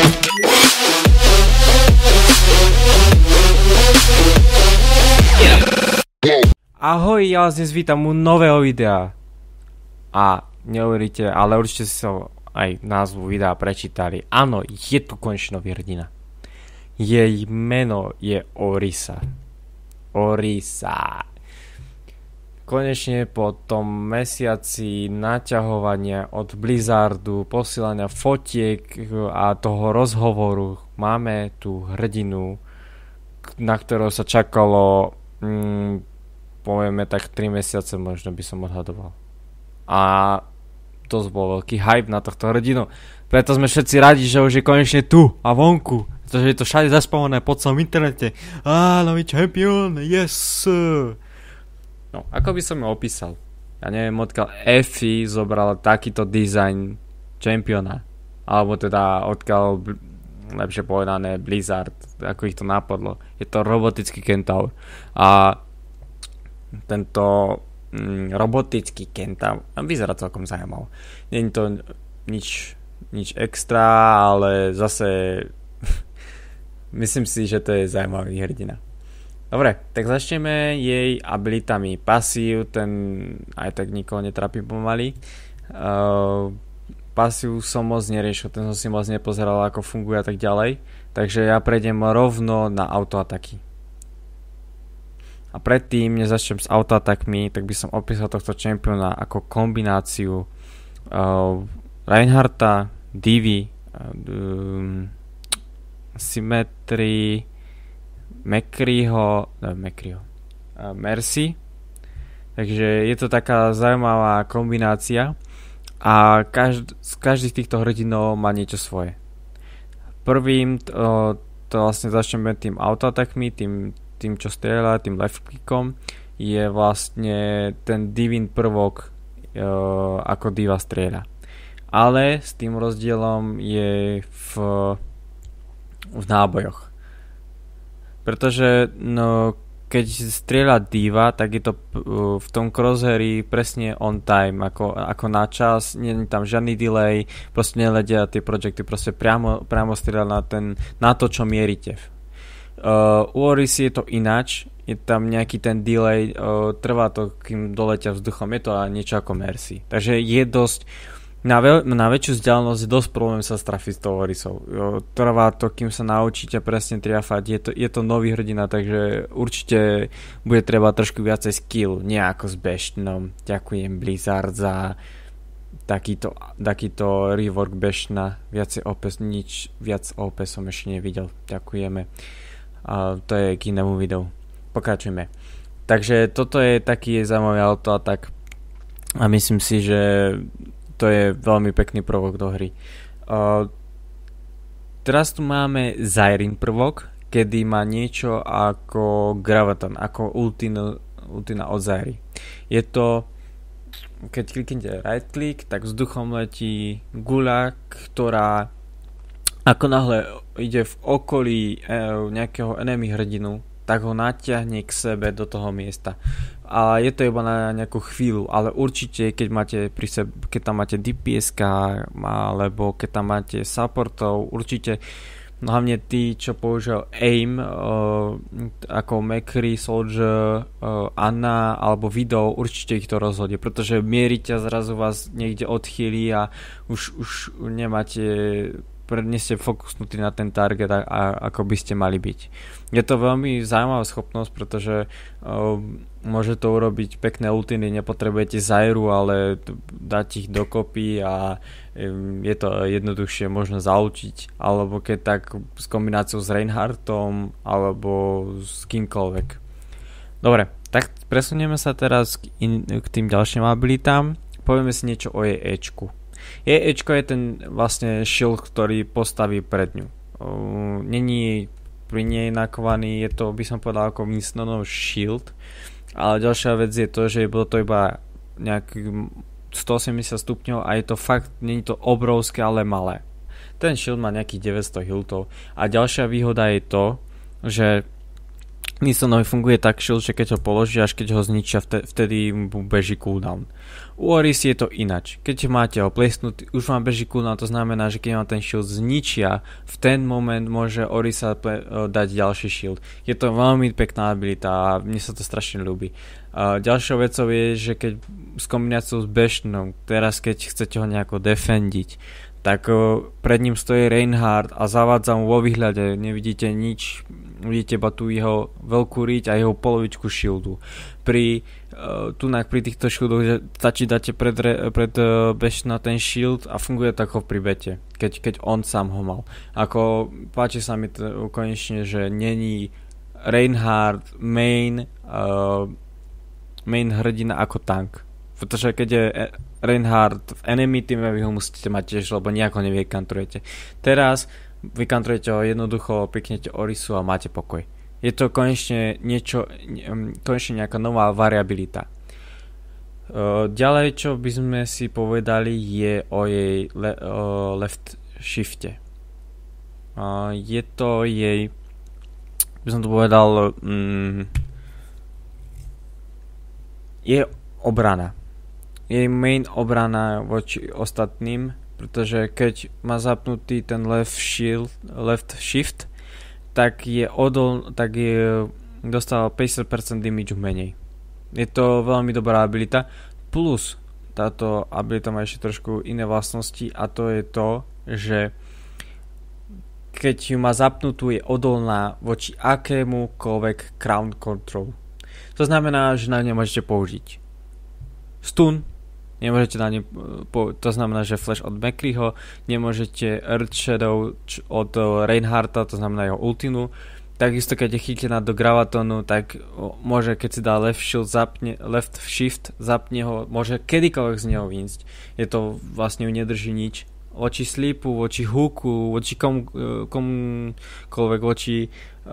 Ahoj, ja vás dnes vítam u nového videa. A neuveríte, ale určite si sa aj názvu videa prečítali. Áno, je tu konečne nový hrdina. Jej meno je Orisa. Orisa. Konečne po tom mesiaci naťahovania od Blizzardu, posielania fotiek a toho rozhovoru máme tu hrdinu, na ktorého sa čakalo povieme tak 3 mesiace, možno by som odhadoval. A dosť bol veľký hype na tohto hrdinu. Preto sme všetci radi, že už je konečne tu a vonku. Pretože je to všade zaspamované po celom internete. Nový champion, yes! No, ako by som ho opísal? Ja neviem, odkiaľ Effie zobrala takýto dizajn championa. Alebo teda odkiaľ, lepšie povedané, Blizzard, ako ich to napadlo. Je to robotický kentaur. A tento robotický kentaur vyzerá celkom zaujímavé. Nie je to nič extra, ale zase myslím si, že to je zaujímavý hrdina. Dobre, tak začneme jej abilitami. Pasív, ten aj tak nikoho netrapí pomaly. Pasív som moc neriešil, ten som si moc nepozeral, ako funguje a tak ďalej. Takže ja prejdem rovno na autoataky. A predtým, než začnem s autoatakmi, tak by som opísal tohto čempiona ako kombináciu Reinhardta, Divy, Symmetry, Mercy. Takže je to taká zaujímavá kombinácia a každý z týchto hrdinov má niečo svoje. Prvým to vlastne začneme tým autoatakmi, tým čo strieľa, tým left clickom, je vlastne ten divin prvok, ako diva strieľa. Ale s tým rozdielom je v nábojoch. Pretože keď strieľa diva, tak je to v tom crosshairy presne on time, ako na čas, nie je tam žiadny delay, proste neledia tie projekty, proste priamo strieľa na to, čo mierite. U Orisy je to ináč, je tam nejaký ten delay, trvá to, kým doletia vzduchom, je to niečo ako Mercy. Takže je dosť, na väčšiu vzdialenosť je dosť problém sa strafiť s tou Orisou. Trvá to, kým sa naučíte presne triafať, je to nový hrdina, takže určite bude treba trošku viacej skill, nie ako s Bashnom. Ďakujem Blizzard za takýto rework Bashna, viacej OP, nič viac OP som ešte nevidel, ďakujeme. A to je k inému videu. Pokračujeme. Takže toto je taký zaujímavý autoatak a myslím si, že to je veľmi pekný prvok do hry. Teraz tu máme Zyrine prvok, kedy má niečo ako Graviton, ako ultina od Zyry. Je to, keď kliknete right click, tak vzduchom letí guľa, ktorá ako náhle ide v okolí nejakého enemy hrdinu, tak ho natiahne k sebe do toho miesta. A je to iba na nejakú chvíľu, ale určite, keď tam máte DPS-ka, alebo keď tam máte supportov, určite, hlavne tí, čo používajú aim, ako McCree, Soldier, Anna, alebo Widow, určite ich to rozhodí, pretože mierite a zrazu vás niekde odchýli a už nemáte, nie ste fokusnutí na ten target, ako by ste mali byť. Je to veľmi zaujímavá schopnosť, pretože môže to urobiť pekné ultiny, nepotrebujete Zyru, ale dať ich dokopy a je to jednoduchšie možno zaučiť, alebo keď tak s kombináciou s Reinhardtom alebo s kýmkoľvek. Dobre, tak presunieme sa teraz k tým ďalším abilitám. Povieme si niečo o jej Ečku. Jej Ečko je ten vlastne shield, ktorý postaví pred ňu. Není pri nej nakovaný, je to, by som povedal, ako Winstonov shield, ale ďalšia vec je to, že bolo to iba nejakých 180 stupňov a je to fakt, není to obrovské, ale malé. Ten shield má nejakých 900 hiltov a ďalšia výhoda je to, že Nisonovi funguje tak shield, že keď ho položí, až keď ho zničia, vtedy mu beží cooldown. U Orisi je to inač. Keď máte ho plesnutý, už vám beží cooldown, to znamená, že keď vám ten shield zničia, v ten moment môže Orisa dať ďalší shield. Je to veľmi pekná abilita a mne sa to strašne ľúbi. Ďalšou vecou je, že keď s kombináciou s Bashnom, teraz keď chcete ho nejako defendiť, tak pred ním stojí Reinhardt a zavádza mu vo výhľade, nevidíte nič, vidíte iba tú jeho veľkú riť a jeho polovičku shieldu. Pri týchto shieldoch, že stačí dáte pred Bashna ten shield a funguje to ako pri bete, keď on sám ho mal. Ako páči sa mi to konečne, že není Reinhardt main hrdina ako tank. Pretože keď je Reinhardt v enemy teame, vy ho musíte mať tiež, lebo nejako nevykantrujete. Teraz vykantrujete ho jednoducho, piknete Orisu a máte pokoj. Je to konečne nejaká nová variabilita. Ďalej, čo by sme si povedali, je o jej left shifte. Je to jej, by som to povedal, je obrana. Jej main obrana voči ostatným, pretože keď má zapnutý ten left shift, tak dostáva 50% damage menej. Je to veľmi dobrá abilita, plus táto abilita má ešte trošku iné vlastnosti a to je to, že keď ju má zapnutú, je odolná voči akémukoľvek crown control. To znamená, že na ne môžete použiť stun, nemôžete na ne, to znamená, že flash od McCreeho, nemôžete Earth Shadow od Reinhardta, to znamená jeho ultinu. Takisto keď je chytená do Gravatonu, tak môže, keď si dá left shift, zapne ho, môže kedykoľvek z neho výjsť. Je to vlastne ju nedrží nič. Voči Sleepu, voči Hooku, voči komukoľvek, voči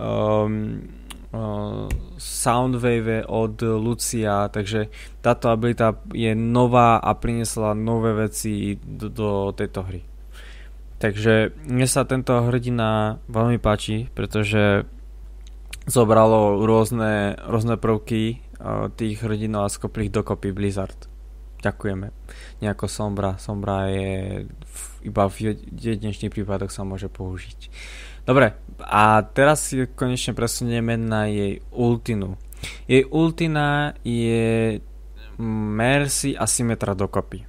Soundwave od Lucia, takže táto abilita je nová a priniesla nové veci do tejto hry. Takže mne sa tento hrdina veľmi páči, pretože zobralo rôzne prvky tých hrdinov a skopli ich dokopy Blizzard. Ďakujeme. Nejako Sombra je iba v jedinečných prípadoch sa môže použiť. Dobre, a teraz si konečne presunieme na jej ultinu. Jej ultina je Mercy a Symmetra dokopy.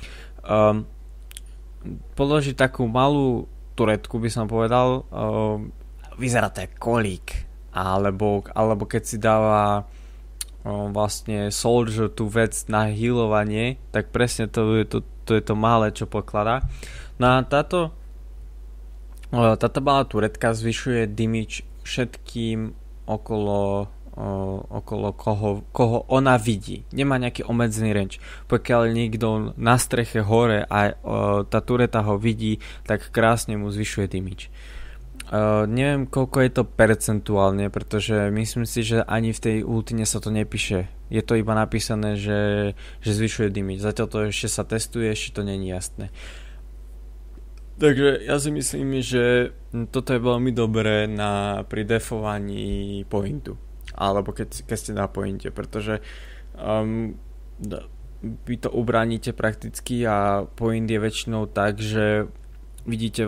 Položí takú malú turetku, by som povedal. Vyzerá to ako kolík. Alebo keď si dáva vlastne Soldier tú vec na healovanie, tak presne to je to malé, čo pokladá. No a táto malá turetka zvyšuje damage všetkým okolo koho ona vidí. Nemá nejaký obmedzený range. Pokiaľ niekto na streche hore a tá tureta ho vidí, tak krásne mu zvyšuje damage. Neviem, koľko je to percentuálne, pretože myslím si, že ani v tej ultine sa to nepíše. Je to iba napísané, že zvyšuje damage. Zatiaľ to ešte sa testuje, ešte to nie je jasné. Takže ja si myslím, že toto je veľmi dobré pri defovaní pointu. Alebo keď ste na pointe, pretože vy to ubránite prakticky a point je väčšinou tak, že vidíte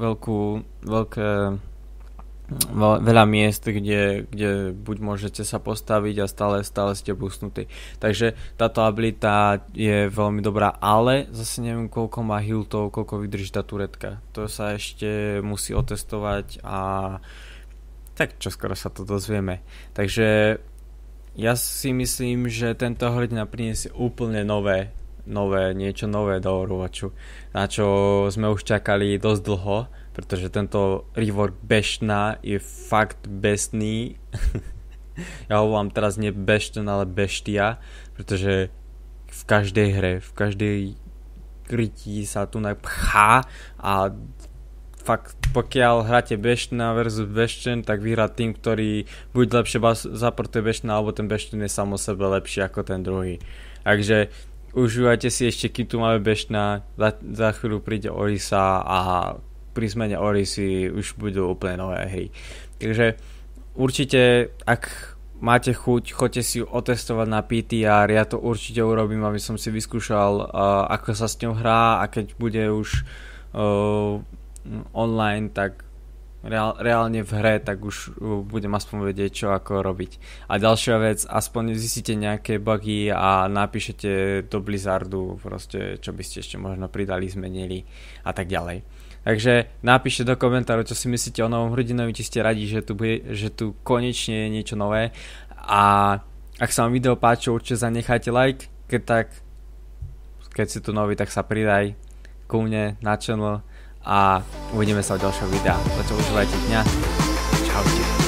veľa miest, kde buď môžete sa postaviť a stále ste boostnutí. Takže táto abilita je veľmi dobrá, ale zase neviem, koľko má hiltov, koľko vydrží tá turetka. To sa ešte musí otestovať a tak čoskoro sa to dozvieme. Takže ja si myslím, že tento hrdina priniesie úplne niečo nové do Overwatchu, na čo sme už čakali dosť dlho, pretože tento rework Bashna je fakt bestný. Ja ho volám teraz nie Bastion, ale Bestia, pretože v každej hre, v každej krytí sa tu napchá a fakt, pokiaľ hráte Bashna versus Bastion, tak vyhrá tým, ktorý buď lepšie zaportuje Bashna, alebo ten Bastion je samo sebe lepší ako ten druhý. Takže užívajte si ešte, kým tu máme Bashna, za chvíľu príde Orisa a pri zmene Orisy už budú úplne nové hry. Takže určite, ak máte chuť, choďte si ju otestovať na PTR, ja to určite urobím, aby som si vyskúšal, ako sa s ňou hrá, a keď bude už online, tak reálne v hre, tak už budem aspoň vedieť, čo ako robiť. A ďalšia vec, aspoň zistíte nejaké bugy a napíšete do Blizzardu proste, čo by ste ešte možno pridali, zmenili a tak ďalej. Takže napíšte do komentárov, čo si myslíte o novom hrdinovi, či ste radi, že tu konečne je niečo nové. A ak sa vám video páčilo, určite zanechajte like, keď si tu nový, tak sa pridaj ku mne na channel a uvidíme sa v ďalšom videa. Zatiaľ užívajte dňa. Čaute.